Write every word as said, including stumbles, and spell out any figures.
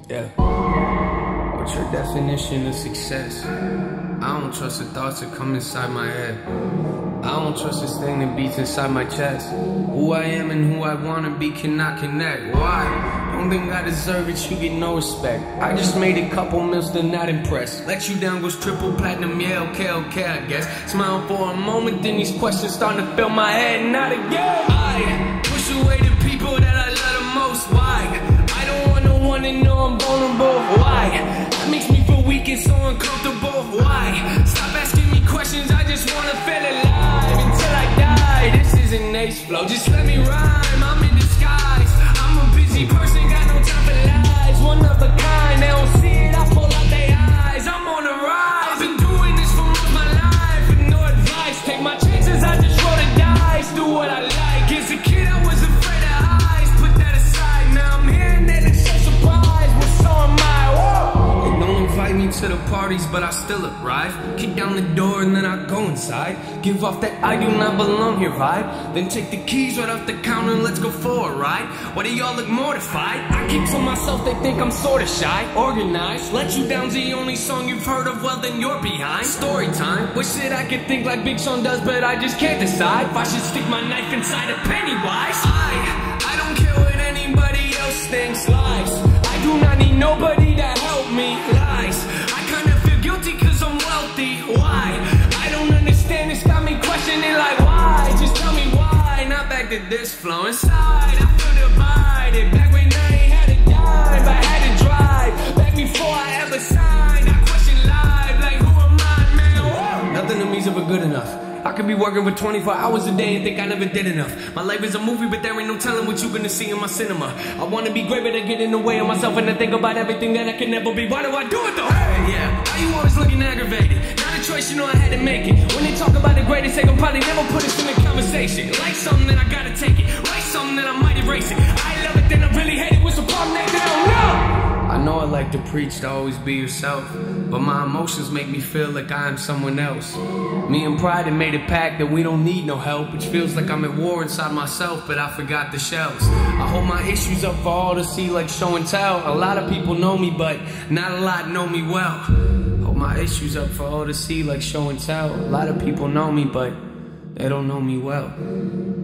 Yeah. What's your definition of success? I don't trust the thoughts that come inside my head. I don't trust this thing that beats inside my chest. Who I am and who I wanna be cannot connect. Why? Don't think I deserve it, you get no respect. I just made a couple mils, they're not impressed. Let you down goes triple platinum, yeah, okay, okay, I guess. Smile for a moment, then these questions starting to fill my head, not again. I push away the people that I love the most. Why? I don't want no one to know I'm vulnerable. Why? That makes me feel weak and so uncomfortable. Why? Stop asking me questions, I just wanna feel alive until I die. This isn't Ace Flow, just let me rhyme, I'm in disguise. I'm a busy person, got no time for lies. One of a kind, they don't see it, I pull out their eyes. I'm on the rise, I've been doing this for most of my life with no advice. Take my chances, I just roll the dice. Do what I like, as a kid I was afraid of heights. Put that aside, now I'm here and they look so surprised. Well, so am I, whoa. They don't invite me to the parties, but I still arrive. Kick down the door and then I go inside. Give off that I do not belong here vibe. Then take the keys right off the counter and let's go for a ride. Why do y'all look mortified? I keep to myself, they think I'm sorta shy. Organized, Let You Down's the only song you've heard of, well then you're behind. Story time, wish that I could think like Big Sean does, but I just can't decide if I should stick my knife inside a Pennywise. I, I don't care what anybody else thinks. Lies, I do not need nobody to help me. Lies, I kinda feel guilty cause I'm wealthy. Why? I don't understand, it's got me questioning like why? Just tell me why, not back to this flow inside. I feel divided, back when I ain't had a dime, but I had to drive. Back before I ever signed, I question live, like who am I, man? Whoa. Nothing to me's ever good enough. I could be working for twenty-four hours a day and think I never did enough. My life is a movie, but there ain't no telling what you gonna see in my cinema. I wanna be great, but I get in the way of myself and I think about everything that I can never be. Why do I do it though? Hey, yeah, why you always looking aggravated? Not a choice, you know I had to make it. When they talk about the greatest, they gon' probably never put us in a conversation. Like something that I gotta take it, like something that I might erase it. I love it, then I really hate it. What's the problem that they don't know? I know I like to preach to always be yourself, but my emotions make me feel like I am someone else. Me and pride have made a pact that we don't need no help, which feels like I'm at war inside myself, but I forgot the shells. I hold my issues up for all to see like show and tell. A lot of people know me, but not a lot know me well. Hold my issues up for all to see like show and tell. A lot of people know me, but they don't know me well.